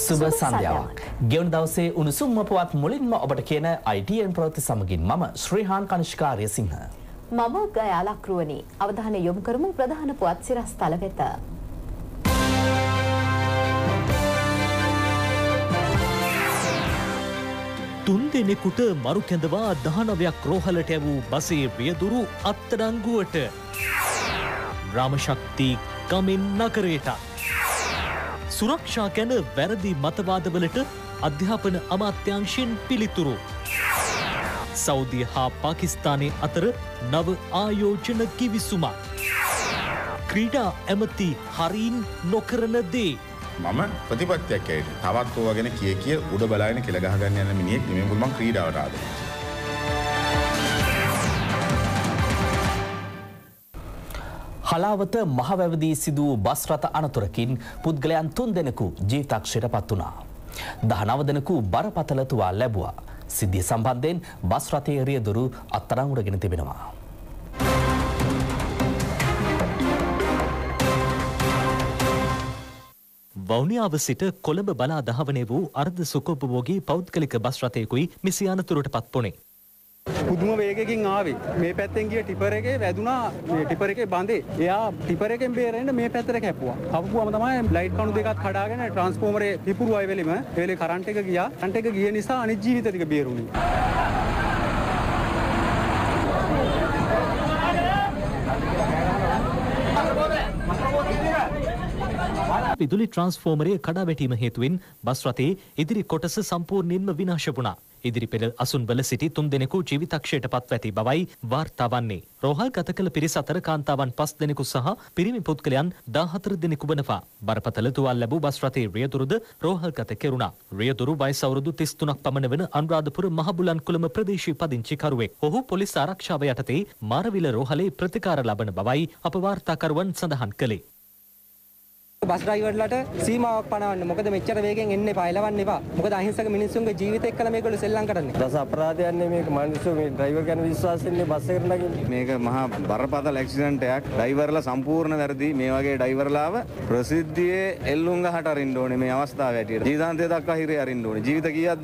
සුබ සන්ධ්‍යාවක්. ගෙවුණු දවසේ උණුසුම්ම පුවත් මුලින්ම ඔබට කියන ITN ප්‍රවෘත්ති සමගින් මම ශ්‍රීහාන් කනිෂ්කාර්ය සිංහ. මම ගයාලක් රුවනි. අවධානය යොමු කරමු ප්‍රධාන පුවත් සිරස්තල වෙත. තුන් දෙනෙකුට මරු කැඳවා 19ක් රෝහලට ඇවූ බසේ රියදුරු අත්අඩංගුවට. ග්‍රාම ශක්ති ගමෙන් නගරයට. සුරක්ෂා ගැන වැරදි මතවාදවලට අධ්‍යාපන අමාත්‍යාංශයෙන් පිළිතුරු. සෞදිය හා පාකිස්තානයේ අතර නව ආයෝජන කිවිසුමක්. ක්‍රීඩා ඇමති හරින් නොකරන දේ. මම ප්‍රතිපත්තියක් ඇයට තවත් ඕවා ගැන කිය උඩ බලාගෙන කෙල ගහගන්න යන මිනිහෙක් නෙමෙයි මම ක්‍රීඩාවට ආදරේ. හලාවත මහවැවදී සිදු වූ බස් රථ අනතුරකින් පුද්ගලයන් 3 දෙනෙකු ජීවිතක්ෂයට පත් වුණා. 19 දෙනෙකු බරපතල තුවාල ලැබුවා. සිද්ධිය සම්බන්ධයෙන් බස් රථයේ රියදුරු අත්අඩංගුවටගෙන තිබෙනවා. වවුනියාව සිට කොළඹ බලා දහවනේ වූ අර්ධ සුඛෝපභෝගී පෞද්ගලික බස් රථයකුයි මෙසේ අනතුරට පත් වුණේ. පුදුම වේගකින් ආවේ. මේ පැත්තෙන් ගිය ටිපර් එකේ වැදුනා. මේ ටිපර් එකේ බඳේ. එයා ටිපර් එකෙන් බේරෙන්න මේ පැත්තට කැපුවා. කපපුවම තමයි ලයිට් කණු දෙකක් කඩාගෙන ට්‍රාන්ස්ෆෝමරේ පිපුරුවා වෙලෙම. ඒ වෙලේ කරන්ට් එක ගියා. කරන්ට් එක ගිය නිසා අනිත් ජීවිත ටික බේරුණේ. විදුලි ට්‍රාන්ස්ෆෝමරයේ කඩා වැටීම හේතුවෙන් බස් රථයේ ඉදිරි කොටස සම්පූර්ණයෙන්ම විනාශ වුණා. ඉදිරි පෙළ අසුන්වල සිටි 3 දෙනෙකු ජීවිතක්ෂයට පත්ව ඇති බවයි වාර්තා වන්නේ. රෝහල්ගත කළ පිරිස අතර කාන්තාවන් 5 දෙනෙකු සහ පිරිමි පුද්ගලයන් 14 දෙනෙකු වනවා. බරපතල තුවාල ලැබූ බස් රථයේ රියදුරුද රෝහල්ගත කෙරුණා. රියදුරු වයස අවුරුදු 33ක් පමණ වන අනුරාධපුර මහබුලන්කුළම ප්‍රදේශීය පදිංචිකරුවෙක්. ඔහු පොලිස් ආරක්ෂාව යටතේ මාරවිල රෝහලේ ප්‍රතිකාර ලබන බවයි අප වාර්තාකරුවන් සඳහන් කළේ. බස් ඩ්‍රයිවර්ලාට සීමාවක් පනවන්න. මොකද මෙච්චර වේගෙන් එන්න එපා, එලවන්න එපා. මොකද අහිංසක මිනිස්සුන්ගේ ජීවිත එක්කලා මේගොල්ලෝ සෙල්ලම් කරන්නේ. දස අපරාධයක් නේ මේක. මිනිස්සු මේ ඩ්‍රයිවර් ගැන විශ්වාසෙන්නේ බස් එකට නගින්නේ. මේක මහා බරපතල ඇක්සිඩන්ට් එකක්. ඩ්‍රයිවර්ලා සම්පූර්ණ වැරදි. මේ වගේ ඩ්‍රයිවර්ලාව ප්‍රසිද්ධියේ එල්ලුම් ගහට අරින්න ඕනේ මේ අවස්ථාව හැටියට. ජීවිතාන්තය දක්වා හිරේ අරින්න ඕනේ. ජීවිත කීයක්ද?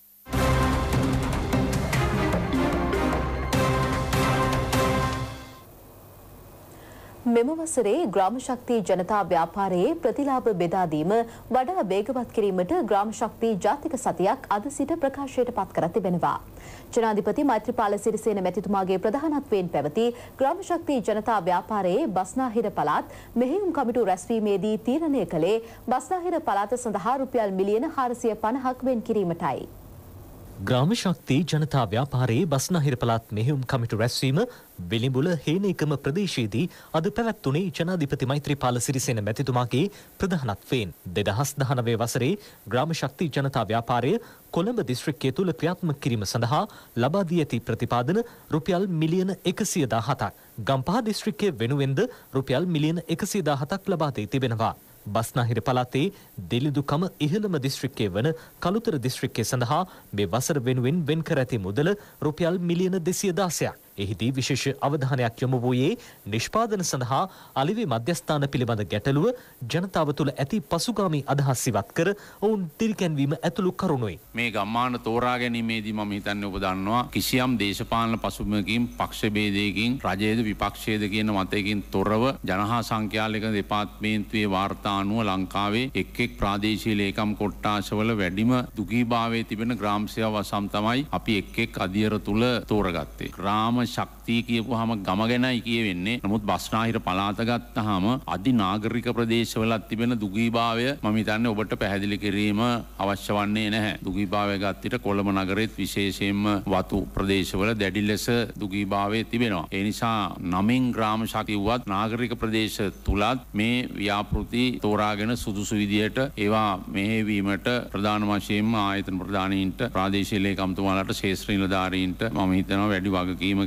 මෙම වසරේ ග්‍රාම ශක්ති ජනතා ව්‍යාපාරයේ ප්‍රතිලාභ බෙදා දීම වඩා වේගවත් කිරීමට ග්‍රාම ශක්ති ජාතික සතියක් අද සිට ප්‍රකාශයට පත් කර තිබෙනවා. ජනාධිපති මෛත්‍රීපාල සිරිසේන මැතිතුමාගේ ප්‍රධානත්වයෙන් පැවති ග්‍රාම ශක්ති ජනතා ව්‍යාපාරයේ බස්නාහිර පළාත් මෙහෙයුම් කමිටු රැස්වීමේදී තීරණය කළේ බස්නාහිර පළාත සඳහා රුපියල් මිලියන 450ක් වෙන් කිරීමටයි. ග්‍රාම ශක්ති ජනතා ව්‍යාපාරයේ බස්නාහිර පළාත් මෙහෙයුම් කමිටු රැස්වීම විලිඹුල හේනේකම ප්‍රදේශයේදී අද පැවැත්වුණේ ජනාධිපති මෛත්‍රීපාල සිරිසේන මැතිතුමාගේ ප්‍රධානත්වයෙන්. 2019 වසරේ ග්‍රාම ශක්ති ජනතා ව්‍යාපාරය කොළඹ දිස්ත්‍රික්කය තුල ක්‍රියාත්මක කිරීම සඳහා ලබා දී ඇති ප්‍රතිපාදන රුපියල් මිලියන 117ක්, ගම්පහ දිස්ත්‍රික්කය වෙනුවෙන්ද රුපියල් මිලියන 117ක් ලබා දී තිබෙනවා. බස්නාහිර පළාතේ දෙලිදුකම ඉහළම දිස්ත්‍රික්කය වන කළුතර දිස්ත්‍රික්කය සඳහා මේ වසර වෙනුවෙන් වෙන් කර ඇති මුදල රුපියල් මිලියන 216ක්. එහිදී විශේෂ අවධානයක් යොමු වූයේ නිෂ්පාදන සඳහා අලිවි මධ්‍යස්ථාන පිළිබඳ ගැටලුව ජනතාව තුළ ඇති පසුගාමී අදහස් ඉවත් කර ඔවුන් දිරිගැන්වීම ඇතුළු කරුණුයි. මේ ගම්මාන තෝරා ගැනීමේදී මම හිතන්නේ ඔබ දන්නවා කිසියම් දේශපාලන පසුබිමකින් පක්ෂ භේදයකින් රජයේද විපක්ෂයේද කියන මතයකින් තොරව ජනහා සංඛ්‍යාලයක දෙපාර්තමේන්තුවේ වාර්තා අනුව ලංකාවේ එක් ප්‍රාදේශීය ලේකම් කොට්ටාශවල වැඩිම දුගීභාවයේ තිබෙන ග්‍රාම සේවා වසම් තමයි අපි එක් අධියර තුල තෝරගත්තේ. ග්‍රාම ශක්තිය කියපුවාම ගම ගැනයි කියවෙන්නේ. නමුත් බස්නාහිර පළාත ගත්තාම අධි නාගරික ප්‍රදේශවලත් තිබෙන දුගීභාවය මම හිතන්නේ ඔබට පැහැදිලි කිරීම අවශ්‍ය වන්නේ නැහැ. දුගීභාවය ගත්තිට කොළඹ නගරෙත් විශේෂයෙන්ම වතු ප්‍රදේශවල දැඩි ලෙස දුගීභාවය තිබෙනවා. ඒ නිසා 9 ග්‍රාම ශක්තියවත් නාගරික ප්‍රදේශ තුලත් මේ ව්‍යාපෘති තෝරාගෙන සුදුසු විදියට ඒවා මෙහෙවීමට ප්‍රධාන වශයෙන්ම ආයතන ප්‍රධානීන්ට ප්‍රාදේශීය ලේකම්තුමාලාට ශේෂ්ත්‍ර නිලධාරීන්ට මම හිතනවා වැඩි වගකීමකින්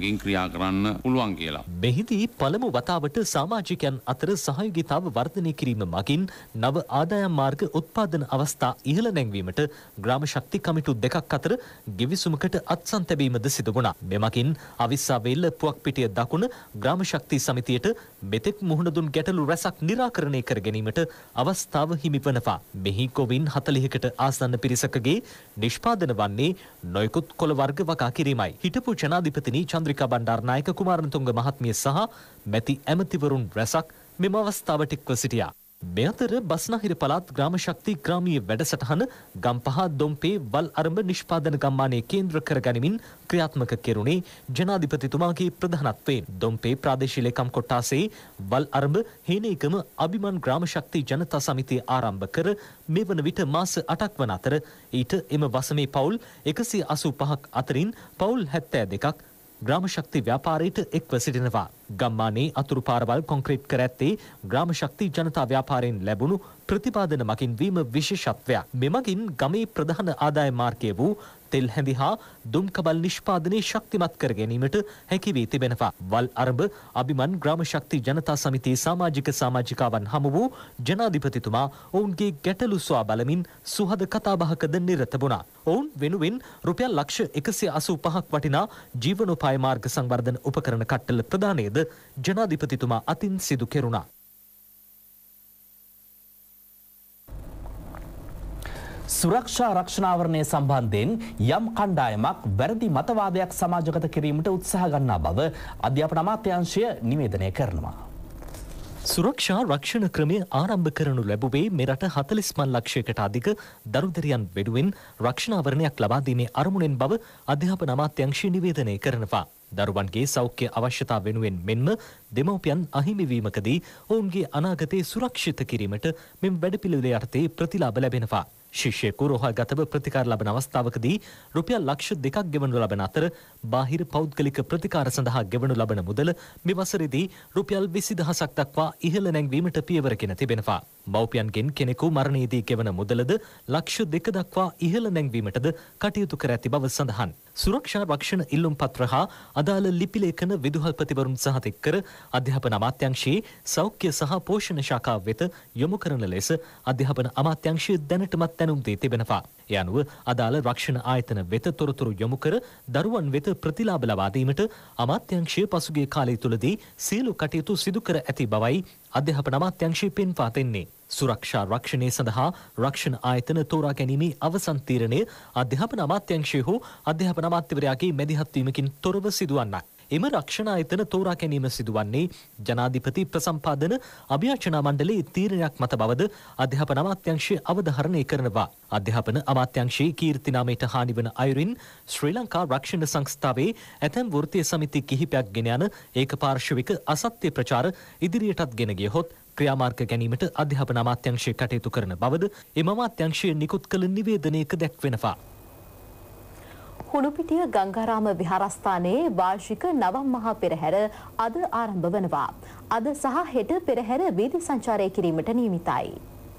වේගකින් ක්‍රියා කරන්න පුළුවන් කියලා. මෙහිදී පළමු වතාවට සමාජිකයන් අතර සහයෝගීතාව වර්ධනය කිරීම මගින් නව ආදායම් මාර්ග උත්පාදන අවස්ථා ඉහළ නැංවීමට ග්‍රාම ශක්ති කමිටු දෙකක් අතර ගෙවිසුමකට අත්සන් තැබීමද සිදු වුණා. මෙමගින් අවිස්සාවේල්ල පුවක්පිටිය දකුණ ග්‍රාම ශක්ති සමිතියට මෙතෙක් මුහුණ දුන් ගැටලු රැසක් නිරාකරණය කර ගැනීමට අවස්ථාව හිමි වනවා. මෙහි කොවින් 40කට ආසන්න පිරිසකගේ නිෂ්පාදන වන්නේ නොයෙකුත් කොළ වර්ග වගා කිරීමයි. හිටපු ජනාධිපතිනි චන්ද්‍රිකා බණ්ඩාරනායක කුමාරතුංග මහත්මිය සහ මැති ඇමතිවරුන් රැසක් මෙම අවස්ථාවට එක්ව සිටියා. මේ අතර බස්නාහිර පළාත් ග්‍රාම ශක්ති ග්‍රාමීය වැඩසටහන ගම්පහ දොම්පේ වල් අරඹ නිෂ්පාදන ගම්මානයේ කේන්ද්‍ර කරගනිමින් ක්‍රියාත්මක කෙරුණේ ජනාධිපතිතුමාගේ ප්‍රධානත්වයෙන්. දොම්පේ ප්‍රාදේශීය ලේකම් කොට්ටාසේ වල් අරඹ හේනේකම අභිමන් ග්‍රාම ශක්ති ජනතා සමිතිය ආරම්භ කර මේ වන විට මාස 8ක් වන අතර ඊට එම වසමේ පවුල් 185ක් අතරින් පවුල් 72ක් ග්‍රාම ශක්ති ව්‍යාපාරයට එක්ව සිටිනවා. ගම්මානයේ අතුරු පාරවල් කොන්ක්‍රීට් කර ඇත්තේ ග්‍රාම ශක්ති ජනතා ව්‍යාපාරයෙන් ලැබුණු ප්‍රතිපාදන මගින් වීම විශේෂත්වයක්. මෙමගින් ගමේ ප්‍රධාන ආදාය මාර්ගය වූ තෙල් හැඳි හා දුම්කබල් නිෂ්පාදනය ශක්තිමත් කර ගැනීමට හැකි වී තිබෙනවා. වල් අරඹ අභිමන් ග්‍රාම ශක්ති ජනතා සමිතියේ සමාජික සමාජිකාවන් හමු වූ ජනාධිපතිතුමා ඔවුන්ගේ ගැටලු සොයා බලමින් සුහද කතාබහකද නිරත වුණා. ඔවුන් වෙනුවෙන් රුපියල් ලක්ෂ 185ක් වටිනා ජීවනෝපාය මාර්ග සංවර්ධන උපකරණ කට්ටල ප්‍රදානයද ජනාධිපතිතුමා අතින් සිදු කෙරුණා. සුරක්ෂා රක්ෂණාවරණය සම්බන්ධයෙන් යම් කණ්ඩායමක් වැරදි මතවාදයක් සමාජගත කිරීමට උත්සාහ ගන්නා බව අධ්‍යාපන අමාත්‍යාංශය නිවේදනය කරනවා. සුරක්ෂා රක්ෂණ ක්‍රමය ආරම්භ කරනු ලැබුවේ මෙරට 45 ලක්ෂයකට අධික දරුදරියන් වෙනුවෙන් රක්ෂණාවරණයක් ලබා දීමේ අරමුණෙන් බව අධ්‍යාපන අමාත්‍යාංශය නිවේදනය කරනවා. දරුවන්ගේ සෞඛ්‍ය අවශ්‍යතා වෙනුවෙන් මෙන්ම දෙමව්පියන් අහිමිවීමකදී ඔවුන්ගේ අනාගතය සුරක්ෂිත කිරීමට මෙම වැඩපිළිවෙල යටතේ ප්‍රතිලාභ ලැබෙනවා. ශිෂ්‍යයෙකු රෝහල්ගතව ප්‍රතිකාර ලබන අවස්ථාවකදී රුපියල් ලක්ෂ 2ක් ගෙවනු ලබන අතර බාහිර පෞද්ගලික ප්‍රතිකාර සඳහා ගෙවනු ලබන මුදල මේ වසරේදී රුපියල් 20000ක් දක්වා ඉහළ නැංවීමට පියවරගෙන තිබෙනවා. මව්පියන්ගෙන් කෙනෙකු මරණයේදී ගෙවන මුදලද ලක්ෂ 2 දක්වා ඉහළ නැංවීමටද කටයුතු කර ඇති බව සඳහන්. සුරක්ෂා රක්ෂණ ඉල්ලුම් පත්‍ර හා අදාළ ලිපි ලේඛන විදුහල්පතිවරුන් සහතික කර අධ්‍යාපන අමාත්‍යාංශයේ සෞඛ්‍ය සහ පෝෂණ ශාඛාව වෙත යොමු කරන ලෙස අධ්‍යාපන අමාත්‍යාංශය දැනටමත් දැනුම් දී තිබෙනවා. ඒ අනුව අදාළ රක්ෂණ ආයතන වෙත තොරතුරු යොමු කර දරුවන් වෙත ප්‍රතිලාභ ලබා දීමට අමාත්‍යාංශය පසුගිය කාලය තුලදී සියලු කටයුතු සිදු කර ඇති බවයි අධ්‍යාපන අමාත්‍යාංශය පෙන්වා දෙන්නේ. සුරක්ෂා රක්ෂණය සඳහා රක්ෂණ ආයතන තෝරා ගැනීමේ අවසන් තීරණය අධ්‍යාපන අමාත්‍යාංශය හෝ අධ්‍යාපන අමාත්‍යවරයාගේ මැදිහත් වීමකින් තොරව සිදුවන්නක්. එම රක්ෂණ ආයතන තෝරා ගැනීම සිදුවන්නේ ජනාධිපති ප්‍රසම්පාදන අභියාචනා මණ්ඩලයේ තීරණයක් මත බවද අධ්‍යාපන අමාත්‍යාංශය අවධාරණය කරනවා. අධ්‍යාපන අමාත්‍යාංශයේ කීර්ති නාමයට හානි වන අයුරින් ශ්‍රී ලංකා රක්ෂණ සංස්ථාවේ ඇතැම් වෘත්තීය සමිති කිහිපයක් ගෙන යන ඒකපාර්ශ්වික අසත්‍ය ප්‍රචාර ඉදිරියටත් ගෙන ගියහොත් ක්‍රියාමාර්ග ගැනීමට අධ්‍යාපන අමාත්‍යාංශය කටයුතු කරන බවද එම අමාත්‍යාංශය නිකුත් කළ නිවේදනයක දැක්වෙනවා. හුණුපිටිය ගංගාරාම විහාරස්ථානයේ වාර්ෂික නවම් මහා පෙරහැර අද ආරම්භ වනවා. අද සහ හෙට පෙරහැර වීදි සංචාරය කිරීමට නියමිතයි.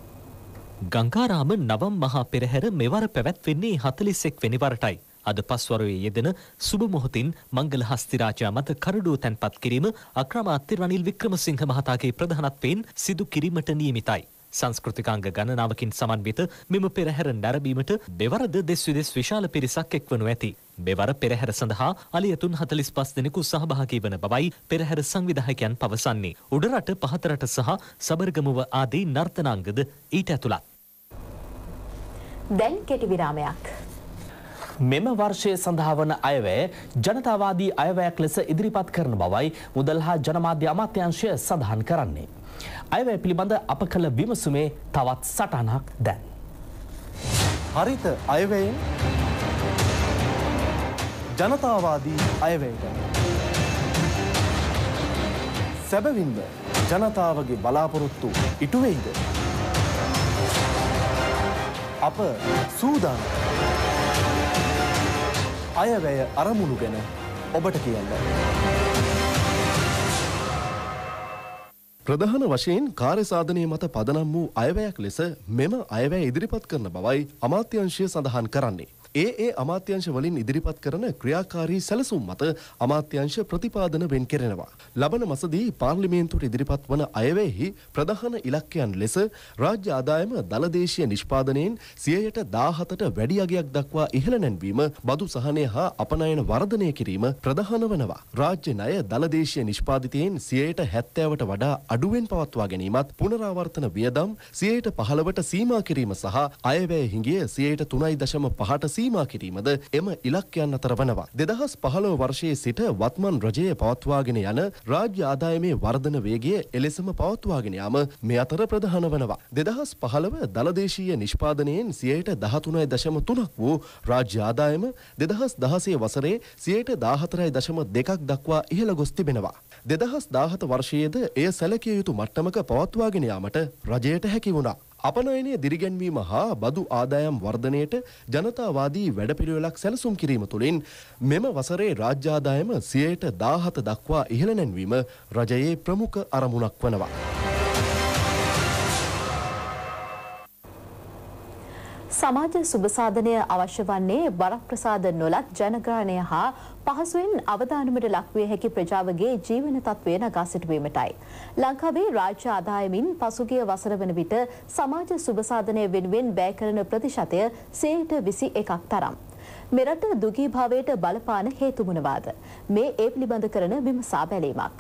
ගංගාරාම නවම් මහා පෙරහැර මෙවර පැවැත්වෙන්නේ 41 වෙනි වරටයි. අද පස්වරුවේ යෙදෙන සුබ මොහොතින් මංගල හස්තිරාජා මත කරඩුව තැන්පත් කිරීම අක්‍රමාර්ථ රනිල් වික්‍රමසිංහ මහතාගේ ප්‍රධානත්වයෙන් සිදු කිරීමට නියමිතයි. සංස්කෘතිකාංග ගණනාවකින් සමන්විත මෙම පෙරහැර නැරඹීමට මෙවරද දෙස් විදෙස් විශාල පිරිසක් එක්වනු ඇති. මෙවර පෙරහැර සඳහා අලියතුන් 45 දෙනෙකු සහභාගී වන බවයි පෙරහැර සංවිධායකයන් පවසන්නේ. උඩරට පහතරට සහ සබරගමුව ආදී නර්තනාංගද ඊට ඇතුළත්. දැන් කෙටි විරාමයක්. මෙම වර්ෂය සඳහා වන අයවැය ජනතාවාදී අයවැයක් ලෙස ඉදිරිපත් කරන බවයි මුදල් හා ජනමාධ්‍ය අමාත්‍යාංශය සඳහන් කරන්නේ. අයවැය පිළිබඳ අප කළ විමසුමේ තවත් සටහනක් දැන්. හරිත අයවැයෙන් ජනතාවාදී අයවැයට සැබවින්ම ජනතාවගේ බලාපොරොත්තු ඉටු වෙයිද? අප සූදානම් අයවැය අරමුණු ගැන ඔබට කියන්න. ප්‍රධාන වශයෙන් කාර්ය සාධනය මත පදනම් වූ අයවැයක් ලෙස මෙම අයවැය ඉදිරිපත් කරන බවයි අමාත්‍යාංශය සඳහන් කරන්නේ. ඒ අමාත්‍යංශ වලින් ඉදිරිපත් කරන ක්‍රියාකාරී සැලසුම් මත අමාත්‍යංශ ප්‍රතිපාදන වෙන් කෙරෙනවා. ලබන මාසදී පාර්ලිමේන්තුවට ඉදිරිපත් වන අයවැයෙහි ප්‍රධාන ඉලක්කයන් ලෙස රාජ්‍ය ආදායම දළදේශීය නිෂ්පාදනයෙන් 17%ට වැඩි අගයක් දක්වා ඉහළ නැංවීම, බදු සහනය හා අපනයන වර්ධනය කිරීම ප්‍රධාන වනවා. රාජ්‍ය ණය දළදේශීය නිෂ්පාදිතයෙන් 70%ට වඩා අඩුවෙන් පවත්වා ගැනීමත්, පුනරාවර්තන වියදම් 15%ට සීමා කිරීම සහ අයවැය හිඟිය 3.5%ට සීමා කිරීමද එම ඉලක්කයන් අතර වනවා. 2015 වර්ෂයේ සිට වත්මන් රජයේ පවත්වාගෙන යන රාජ්‍ය ආදායමේ වර්ධන වේගය එලෙසම පවත්වාගෙන යාම මේ අතර ප්‍රධාන වනවා. 2015 දළදේශීය නිෂ්පාදනයෙන් 13.3% වූ රාජ්‍ය ආදායම 2016 වසරේ 14.2% දක්වා ඉහළ ගොස් තිබෙනවා. 2017 වර්ෂයේද එය සැලකිය යුතු මට්ටමක පවත්වාගෙන යාමට රජයට හැකි වුණා. අපනයනය දිරිගැන්වීම හා බදු ආදායම් වර්ධනයට ජනතාවාදී වැඩපිළිවෙලක් සැලසුම් කිරීම තුළින් මෙම වසරේ රාජ්‍ය ආදායම 17% දක්වා ඉහළ නැංවීම රජයේ ප්‍රමුඛ අරමුණක් වනවා. සමාජ සුබසාධනය අවශ්‍ය වන්නේ වරප්‍රසාද නොලත් ජනග්‍රහණය හා පහසුවෙන් අවදානමට ලක්විය හැකි ප්‍රජාවගේ ජීවන තත්ත්වය නගා සිටුවීමටයි. ලංකාවේ රාජ්‍ය ආදායමින් පසුගිය වසර වන විට සමාජ සුබසාධනය වෙනුවෙන් වැය කරන ප්‍රතිශතය 21% තරම්. මෙරට දුගී භාවයට බලපාන හේතු මොනවාද? මේ ඒ පිළිබඳ කරන විමසා බැලීමක්.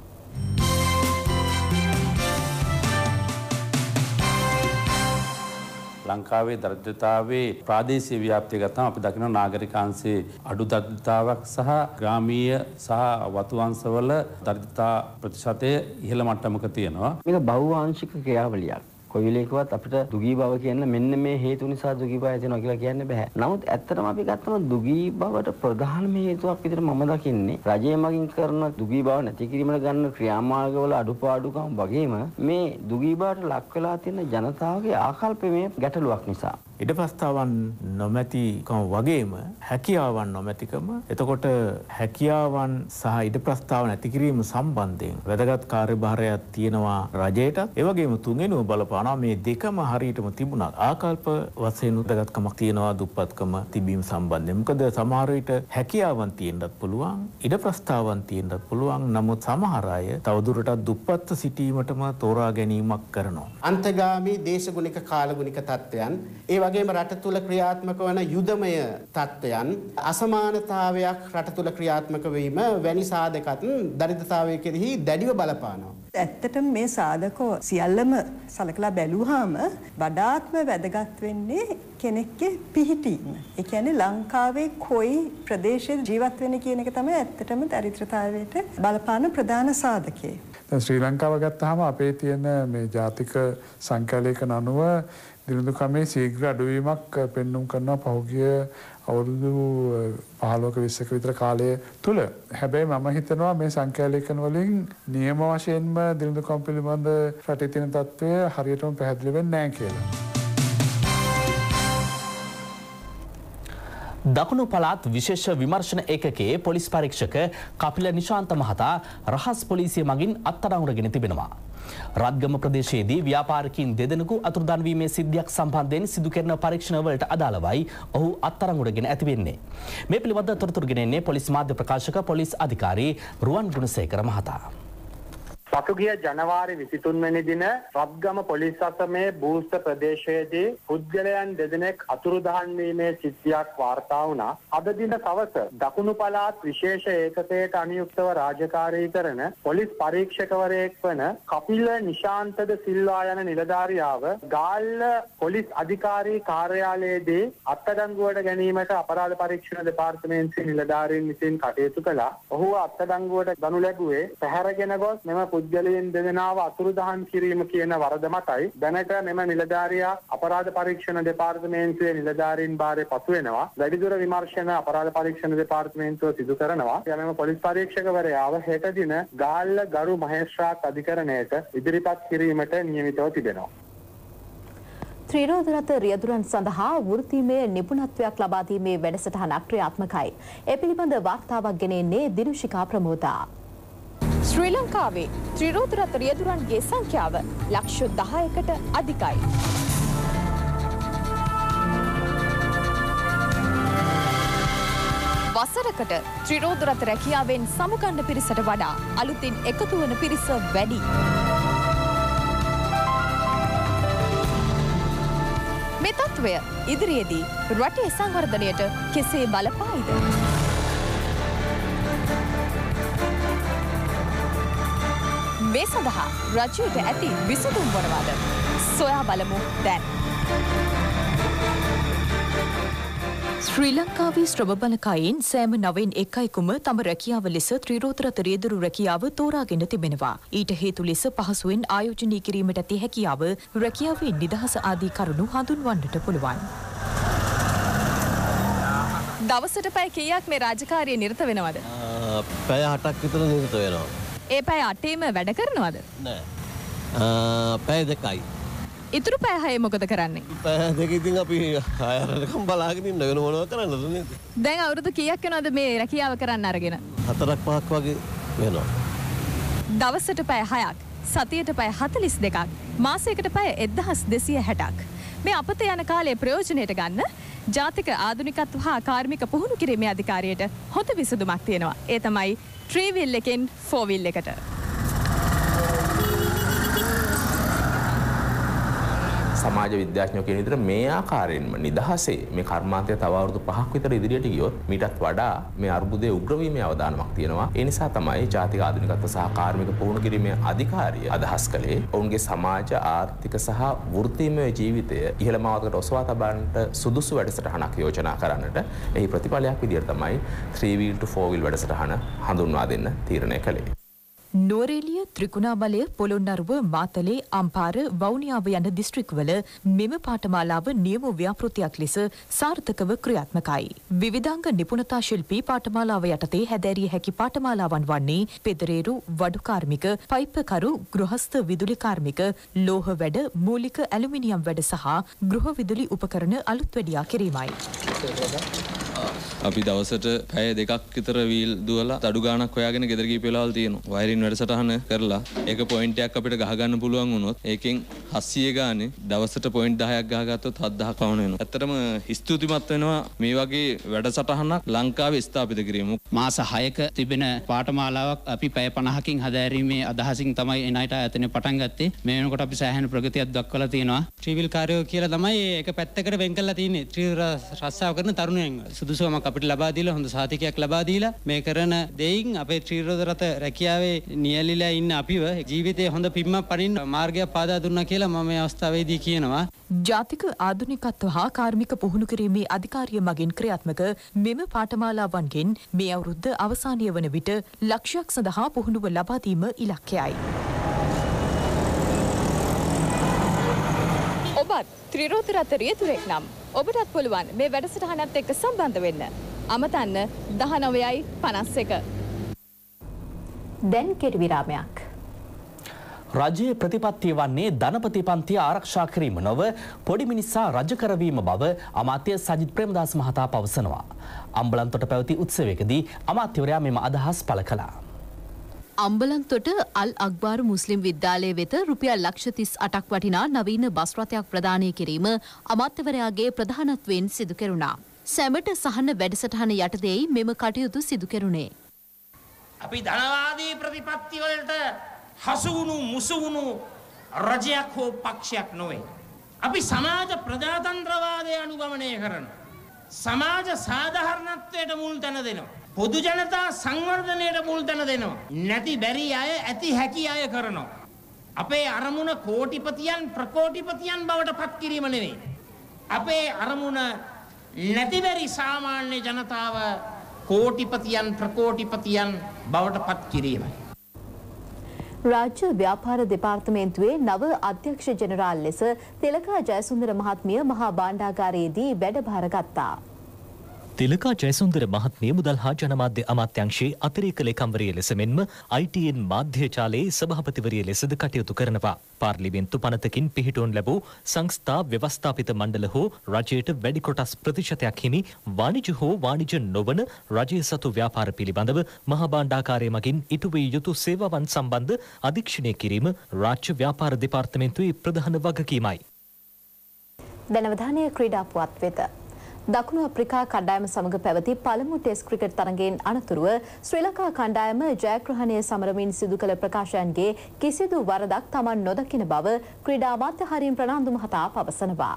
ලංකාවේ දරිද්‍රතාවේ ප්‍රාදේශීය ව්‍යාප්තිය ගත්තම අපි දකින නාගරිකාංශයේ අඩු දරිද්‍රතාවක් සහ ග්‍රාමීය සහ වතු අංශවල දරිද්‍රතා ප්‍රතිශතය ඉහළ මට්ටමක තියෙනවා. මේක බහුවාංශික ක්‍රියාවලියක්. කොයි වෙලේකවත් අපිට දුගී බව කියන්න මෙන්න මේ හේතු නිසා දුගී බව ඇතිවෙනවා කියලා කියන්න බෑ. නමුත් ඇත්තටම අපි ගත්තම දුගී බවට ප්‍රධානම හේතුවක් විදිහට මම දකින්නේ රජය මගින් කරන දුගී බව නැති කිරීමට ගන්න ක්‍රියාමාර්ගවල අඩුපාඩුකම් වගේම මේ දුගී බවට ලක් වෙලා තියෙන ජනතාවගේ ආකල්පමය ගැටලුවක් නිසා. ඉඩ ප්‍රස්තාවන් නොමැතිකම වගේම හැකියාවන් නොමැතිකම. එතකොට හැකියාවන් සහ ඉඩ ප්‍රස්තාව නැති කිරීම සම්බන්ධයෙන් වැදගත් කාර්යභාරයක් තියෙනවා රජයට. ඒ වගේම තුන්වෙනිව බලපානවා මේ දෙකම හරියටම තිබුණා. ආකල්ප වශයෙන් වැදගත්කමක් තියෙනවා දුප්පත්කම තිබීම සම්බන්ධයෙන්. මොකද සමහර විට හැකියාවන් තියෙන්නත් පුළුවන්, ඉඩ ප්‍රස්තාවන් තියෙන්නත් පුළුවන්. නමුත් සමහර අය තවදුරටත් දුප්පත්ව සිටීමටම තෝරා ගැනීමක් කරනවා. අන්තගාමී දේශගුණික කාලගුණික තත්ත්වයන් වගේම රට තුළ ක්‍රියාත්මක වන යුදමය තත්ත්වයන්, අසමානතාවයක් රට තුළ ක්‍රියාත්මක වීම වැනි සාධකත් දරිද්‍රතාවය කෙරෙහි දැඩිව බලපානවා. ඇත්තටම මේ සාධක සියල්ලම සලකලා බැලුවාම වඩාත්ම වැදගත් වෙන්නේ කෙනෙක්ගේ පිහිටීම. ඒ කියන්නේ ලංකාවේ කොයි ප්‍රදේශයේ ජීවත් වෙන කියන එක තමයි ඇත්තටම දරිද්‍රතාවයට බලපාන ප්‍රධාන සාධකය. දැන් ශ්‍රී ලංකාව ගත්තාම අපේ තියෙන මේ ජාතික සංඛ්‍යාලේඛන අනුව දිළිඳුකමේ ශීඝ්‍ර අඩුවීමක් පෙන්눔 කරනවා පහුගිය අවුරුදු 15ක 20ක විතර කාලය තුල. හැබැයි මම හිතනවා මේ සංඛ්‍යාලේඛන වලින් නියම වශයෙන්ම දිළිඳුකම පිළිබඳ රටේ තියෙන තත්ත්වය හරියටම පැහැදිලි වෙන්නේ නැහැ කියලා. දකුණු පළාත් විශේෂ විමර්ශන ඒකකයේ පොලිස් පරීක්ෂක කපිල නිශාන්ත මහතා රහස් පොලිසිය මගින් අත්අඩංගුවටගෙන තිබෙනවා. රත්ගම ප්‍රදේශයේදී ව්‍යාපාරිකයින් දෙදෙනෙකු අතුරුදන් වීමේ සිද්ධියක් සම්බන්ධයෙන් සිදු කරන පරීක්ෂණවලට අදාළවයි ඔහු අත්අඩංගුවටගෙන ඇතිවෙන්නේ. මේ පිළිබඳව තොරතුරු ගෙනෙන්නේ පොලිස් මාධ්‍ය ප්‍රකාශක පොලිස් අධිකාරී රුවන් ගුණසේකර මහතා. පසුගිය ජනවාරි 23 වෙනි දින රත්ගම පොලිස් අසමේ බූස්ත ප්‍රදේශයේදී පුද්ගලයන් දෙදෙනෙක් අතුරුදහන් වීමේ සිද්ධියක් වාර්තා වුණා. අද දින සවස දකුණු පළාත් විශේෂ ඒකකයට අනුයුක්තව රාජකාරී කරන පොලිස් පරීක්ෂකවරයෙක් වන කපිල නිශාන්තද සිල්වා යන නිලධාරියාව ගාල්ල පොලිස් අධිකාරී කාර්යාලයේදී අත්අඩංගුවට ගැනීමට අපරාධ පරීක්ෂණ දෙපාර්තමේන්තුවේ නිලධාරීන් විසින් කටයුතු කළා. ඔහුව අත්අඩංගුවට ගනු ලැබුවේ පැහැරගෙන ගොස් මෙම පුද්ගලයන් දෙදෙනාව අතුරුදහන් කිරීම කියන වරද මතයි දැනට මෙම නිලධාරියා අපරාධ පරීක්ෂණ දෙපාර්තමේන්තුවේ නිලධාරීන් භාරයේ පසු වෙනවා. වැඩිදුර විමර්ශන අපරාධ පරීක්ෂණ දෙපාර්තමේන්තුව සිදු කරනවා. මෙම පොලිස් පරීක්ෂකවරයාව හෙට දින ගාල්ල ගරු මහේස්ත්‍රාත් අධිකරණයට ඉදිරිපත් කිරීමට නියමිතව තිබෙනවා. ත්‍රිරෝධරත රියදුරන් සඳහා වෘත්තීමය නිපුණත්වයක් ලබා දීමේ වැඩසටහනක් ක්‍රියාත්මකයි. ඒ පිළිබඳ වාර්තාවක් ගෙනෙන්නේ දිනුෂිකා ප්‍රමෝදා. ශ්‍රී ලංකාවේ ත්‍රිරෝධරත රියදුරන්ගේ සංඛ්‍යාව ලක්ෂ 10කට අධිකයි. වසරකට ත්‍රිරෝද රථ රැකියාවෙන් සමුගන්න පිරිසට වඩා අලුතින් එකතු වන පිරිස වැඩි. මේ තත්ත්වය ඉදිරියේදී රටේ සංවර්ධනයට කෙසේ බලපායිද? මේ සඳහා රජයට ඇති විසඳුම් මොනවාද? සොයා බලමු දැන්. ශ්‍රී ලංකාවේ ශ්‍රම බලකායෙන් සෑම 9/1කුම තම රැකියාව ලෙස ත්‍රිරෝද රථ රියදුරු රැකියාව තෝරාගෙන තිබෙනවා. ඊට හේතු ලෙස පහසුවෙන් ආයෝජනය කිරීමට ඇති හැකියාව රැකියාවේ නිදහස ආදී කරුණු හඳුන්වන්නට පුළුවන්. දවසට පැය කීයක් මේ රාජකාරිය නිරත වෙනවද? පැය 8ක් විතර නිරත වෙනවා. ඒ පැය 8ේම වැඩ කරනවද? නෑ. පැය 2යි. ඉතුරු පැය 6 මොකද කරන්නේ? පැය 2 ඉතින් අපි ආයරණකම් බලාගෙන ඉන්න වෙන මොනවද කරන්නද නේද? දැන් අවුරුදු කීයක් වෙනවද මේ රැකියාව කරන්න අරගෙන? 4-5ක් වගේ වෙනවා. දවසට පැය 6ක්, සතියට පැය 42ක්, මාසයකට පැය 1260ක්. මේ අපත යන කාලයේ ප්‍රයෝජනයට ගන්න ජාතික ආධුනිකත්ව හා කාර්මික පුහුණු කිරීමේ අධිකාරියට හොඳ විසඳුමක් තියෙනවා. ඒ තමයි 3 wheel එකෙන් 4 wheel එකට. සමාජ විද්‍යාඥයෝ කියන විදිහට මේ ආකාරයෙන්ම නිදහසේ මේ කර්මාන්තය තව අවුරුදු 5ක් විතර ඉදිරියට ගියොත් මීටත් වඩා මේ අර්බුදයේ උග්‍ර වීමේ අවදානමක් තියෙනවා. ඒ නිසා තමයි ජාතික ආධුනිකත්ව සහ කාර්මික පුහුණු කිරීමේ අධිකාරිය අදහස් කළේ ඔවුන්ගේ සමාජ ආර්ථික සහ වෘත්තීමය ජීවිතය ඉහළ මාවතකට ඔසවා තබන්නට සුදුසු වැඩසටහනක් යෝජනා කරන්නට එහි ප්‍රතිඵලයක් විදිහට තමයි 3 wheel to 4 wheel වැඩසටහන හඳුන්වා දෙන්න තීරණය කළේ. නුවරඑළිය ත්‍රිකුණාමලය පොළොන්නරුව මාතලේ අම්පාර වවුනියාව යන දිස්ත්‍රික්කවල මෙම පාඨමාලාව නියම ව්‍යාපෘතියක් ලෙස සාර්ථකව ක්‍රියාත්මකයි. විවිධාංග නිපුණතා ශිල්පී පාඨමාලාව යටතේ හැදෑරිය හැකි පාඨමාලාවන් වන්නේ පෙදරේරු, වඩු කාර්මික, පයිප්කරු, ගෘහස්ත විදුලි කාර්මික, ලෝහ වැඩ, මූලික ඇලුමිනියම් වැඩ සහ ගෘහ විදුලි උපකරණ අලුත් වැඩියා කිරීමයි. අපි දවසට පැය 2ක් විතර වීල් දුවලා අඩු ගාණක් හොයාගෙන ගෙදර ගිහින් වෙලාවල් තියෙනවා. වයරින් වැඩසටහන කරලා ඒක පොයින්ට් එකක් අපිට ගහ ගන්න පුළුවන් වුණොත් ඒකෙන් 700 ගානේ දවසට පොයින්ට් 10ක් ගහගත්තොත් 7000ක් වුණ වෙනවා. ඇත්තටම ස්තුතිමත් වෙනවා මේ වගේ වැඩසටහනක් ලංකාවේ ස්ථාපිත කිරීම. මාස 6ක තිබෙන පාඨමාලාවක් අපි පැය 50කින් හදාරීමේ අදහසින් තමයි එනයිට ආයතනය පටන් ගත්තේ. මේ වෙනකොට අපි සෑහෙන ප්‍රගතියක් දක්වලා තියෙනවා. ත්‍රිවිල් කාර්යෝ කියලා තමයි ඒක පැත්තකට වෙන් කරලා තියෙන්නේ. ත්‍රිවිල් රස්සාව කරන තරුණයන් සුදුසුකමක් අපිට ලබා දීලා හොඳ සාතිකයක් ලබා දීලා මේ කරන දෙයින් අපේ ත්‍රිරෝද රථ රැකියාවේ නියැලිලා ඉන්න අපිව ජීවිතේ හොඳ පිම්මක් පනින්න මාර්ගයක් පාදා දුන්නා කියලා මම මේ අවස්ථාවේදී කියනවා. ජාතික ආධුනිකත්ව හා කාර්මික පුහුණු කිරීමේ අධිකාරිය මගින් ක්‍රියාත්මක මෙම පාඨමාලාවන්ගෙන් මේ අවුරුද්ද අවසානය වන විට ලක්ෂයක් සඳහා පුහුණුව ලබා දීම ඉලක්කයයි. ඔබත් ත්‍රිරෝද රථ රියදුරෙක් නම් ඔබටත් පුළුවන් මේ වැඩසටහනත් එක්ක සම්බන්ධ වෙන්න. අමතන්න 19:51. දැන් කෙටි විරාමයක්. රජයේ ප්‍රතිපත්තිය වන්නේ ධනපති පන්තිය ආරක්ෂා කිරීම නොව පොඩි මිනිසා රජ කරවීම බව අමාත්‍ය සජිත් ප්‍රේමදාස මහතා පවසනවා. අම්බලන්තොට පැවති උත්සවයකදී අමාත්‍යවරයා මෙම අදහස් පළ කළා. අම්බලන්තොට අල් අක්බාර් මුස්ලිම් විද්‍යාලය වෙත රුපියල් ලක්ෂ 38ක් වටිනා නවීන බස් රථයක් ප්‍රදානය කිරීම අමාත්‍යවරයාගේ ප්‍රධානත්වයෙන් සිදු කෙරුණා. සැමට සහන වැඩසටහන යටතේයි මෙම කටයුතු සිදු කෙරුණේ. අපි ධනවාදී ප්‍රතිපත්ති වලට හසුවුණු මුසුවුණු රජයක් හෝ පක්ෂයක් නොවේ. අපි සමාජ ප්‍රජාතන්ත්‍රවාදය අනුගමනය කරන සමාජ සාධාරණත්වයට මුල් තැන දෙනවා. පොදු ජනතා සංවර්ධනයට මුල් තැන දෙනවා. නැති බැරි අය ඇති හැකි අය කරනවා. අපේ අරමුණ කෝටිපතියන් ප්‍රකෝටිපතියන් බවට පත් කිරීම නෙවෙයි. අපේ අරමුණ නැති බැරි සාමාන්‍ය ජනතාව කෝටිපතියන් ප්‍රකෝටිපතියන් බවට පත් කිරීමයි. රාජ්‍ය ව්‍යාපාර දෙපාර්තමේන්තුවේ නව අධ්‍යක්ෂ ජෙනරාල් ලෙස තිලකා ජයසුන්දර මහත්මිය මහා භාණ්ඩාගාරයේදී වැඩභාර ගත්තා. තිලකා ජයසුන්දර මහත්මිය මුදල් හා ජනමාධ්‍ය අමාත්‍යාංශයේ අතිරේක ලේකම්වරිය ලෙස මෙන්ම ITN මාධ්‍යචාලයේ සභාපතිවරිය ලෙසද කටයුතු කරනවා. පාර්ලිමේන්තු පනතකින් පිහිටුවනු ලැබූ සංස්ථා ව්‍යවස්ථාපිත මණ්ඩල හෝ රජයට වැඩි කොටස් ප්‍රතිශතයක් හිමි වාණිජ හෝ වාණිජ නොවන රජයේ සතු ව්‍යාපාර පිළිබඳව මහා භාණ්ඩාගාරය මගින් ඉටු විය යුතු සේවාවන් සම්බන්ධ අධීක්ෂණය කිරීම රාජ්‍ය ව්‍යාපාර දෙපාර්තමේන්තුවේ ප්‍රධාන වගකීමයි. දැන් අවධානය ක්‍රීඩා පුවත් වෙත. දකුණු අප්‍රිකා කණ්ඩායම සමග පැවති පළමු ටෙස්ට් ක්‍රිකට් තරගයෙන් අනතුරුව ශ්‍රී ලංකා කණ්ඩායම ජයග්‍රහණය සමරමින් සිදු කළ ප්‍රකාශයන්ගේ කිසිදු වරදක් Taman නොදකින බව ක්‍රීඩා අමාත්‍ය හරින් ප්‍රනාන්දු මහතා පවසනවා.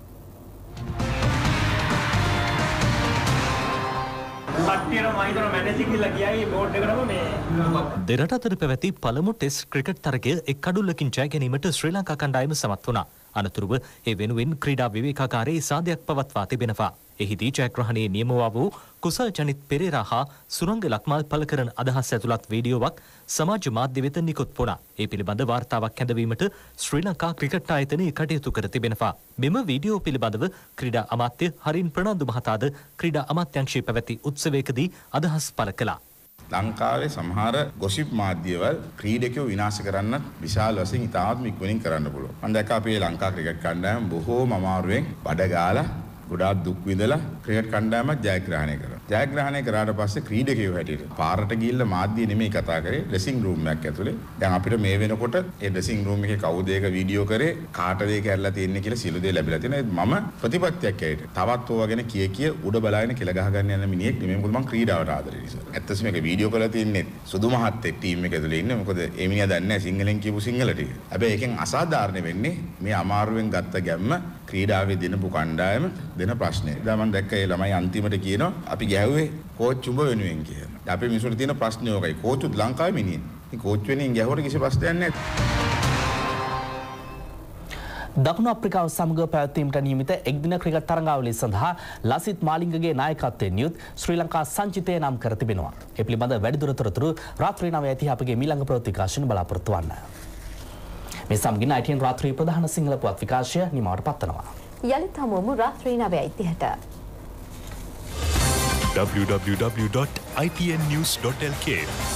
දෙරට අතර පැවති පළමු ටෙස්ට් ක්‍රිකට් තරගය එක් කඩුල්ලකින් ජය ගැනීමට ශ්‍රී ලංකා කණ්ඩායම සමත් වුණා. අනතුරුව ඒ වෙනුවෙන් ක්‍රීඩා විවේකාගාරයේ සාදයක් පවත්වා තිබෙනවා. එහිදී ජයග්‍රහණයේ නියමවා වූ කුසල් ජනිත් පෙරේරා හා සුරංග ලක්මාල් පළ කරන අදහස් ඇතුළත් වීඩියෝවක් සමාජ මාධ්‍ය වෙත නිකුත් වුණා. ඒ පිළිබඳ වාර්තාවක් හැදවීමට ශ්‍රී ලංකා ක්‍රිකට් ආයතනය කටයුතු කර තිබෙනවා. මෙම වීඩියෝ පිළිබඳව ක්‍රීඩා අමාත්‍ය හරින් ප්‍රනාන්දු මහතාද ක්‍රීඩා අමාත්‍යංශයේ පැවති උත්සවයකදී අදහස් පළ කළා. ලංකාවේ සමහර ගොසිප් මාධ්‍යවල ක්‍රීඩකයෝ විනාශ කරන්න විශාල වශයෙන් ඉතාමත් ඉක්මනින් කරන්න පුළුවන්. මම දැක්ක අපේ ලංකා ක්‍රිකට් කණ්ඩායම බොහෝම අමාරුවෙන් බඩ ගාලා ගොඩාක් දුක් විඳලා ක්‍රිකට් කණ්ඩායමක් ජයග්‍රහණය කරා. ජයග්‍රහණය කරාට පස්සේ ක්‍රීඩකයෝ හැටියට පාරට ගිහිල්ලා මාධ්‍ය නෙමෙයි කතා කරේ ඩ්‍රෙසිං රූම් එකක් ඇතුලේ. දැන් අපිට මේ වෙනකොට ඒ ඩ්‍රෙසිං රූම් එකේ කවුද ඒක වීඩියෝ කරේ කාටද ඒක ඇරලා තියෙන්නේ කියලා සියලු දේ ලැබිලා තියෙනවා. මම ප්‍රතිපත්තියක් ඇයිට තවත් ඕවා ගැන කිය උඩ බලාගෙන කියලා ගහ ගන්න යන මිනිහෙක් නෙමෙයි. මොකද මම ක්‍රීඩාවට ආදරේ නිසා. ඇත්තටම මේක වීඩියෝ කරලා තින්නේ සුදු මහත්තයෙක් ටීම් එක ඇතුලේ ඉන්නේ. මොකද ඒ මිනිහා දන්නේ නැහැ සිංහලෙන් කියපු සිංහල ටික. හැබැයි ඒකෙන් අසාධාරණ වෙන්නේ මේ අමාරුවෙන් ගත්ත ගැම්ම ක්‍රීඩාවේ දෙනපු කණ්ඩායම දෙන ප්‍රශ්නේ. දැන් මම දැක්ක ඒ ළමයි අන්තිමට කියනවා අපි ගැහුවේ කෝච් උඹ වෙනුවෙන් කියලා. අපේ මිනිස්සුන්ට තියෙන ප්‍රශ්නේ ඕකයි. කෝච් උත් ලංකාවේ මිනිහෙක්. ඉතින් කෝච් වෙනින් ගැහුවට කිසි ප්‍රශ්නයක් නැහැ. දකුණු අප්‍රිකාව සමග පැවැත්වීමට නියමිත එක්දින ක්‍රිකට් තරඟාවලිය සඳහා ලසිත් මාලිංගගේ නායකත්වයෙන් යුත් ශ්‍රී ලංකා සංචිතය නම් කර තිබෙනවා. ඒ පිළිබඳ වැඩිදුර තොරතුරු රාත්‍රී 9:30 අපගේ මීළඟ ප්‍රවෘත්ති විකාශන බලාපොරොත්තු වන්න. මේ සමගින් ITN රාත්‍රී ප්‍රධාන සිංහල පුවත් විකාශය නිමවට පත්වනවා. යලිත් හමුවමු රාත්‍රී 9:30ට. www.itnnews.lk